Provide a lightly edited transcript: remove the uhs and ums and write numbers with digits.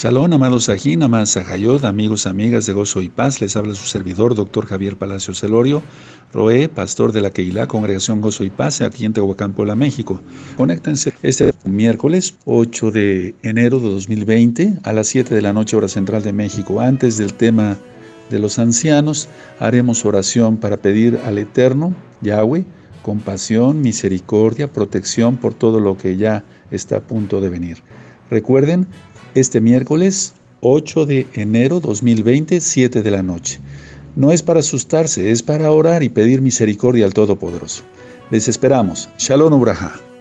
Shalom, amados Sajín, amadas Sajayot, amigos, amigas de Gozo y Paz. Les habla su servidor, doctor Javier Palacios Celorio, Roé, pastor de la Keilah, Congregación Gozo y Paz, aquí en Tehuacán, Puebla, México. Conéctense este miércoles 8 de enero de 2020 a las 7 de la noche, hora central de México. Antes del tema de los ancianos, haremos oración para pedir al Eterno, Yahweh, compasión, misericordia, protección por todo lo que ya está a punto de venir. Recuerden, este miércoles 8 de enero 2020, 7 de la noche. No es para asustarse, es para orar y pedir misericordia al Todopoderoso. Les esperamos. Shalom Ubraja.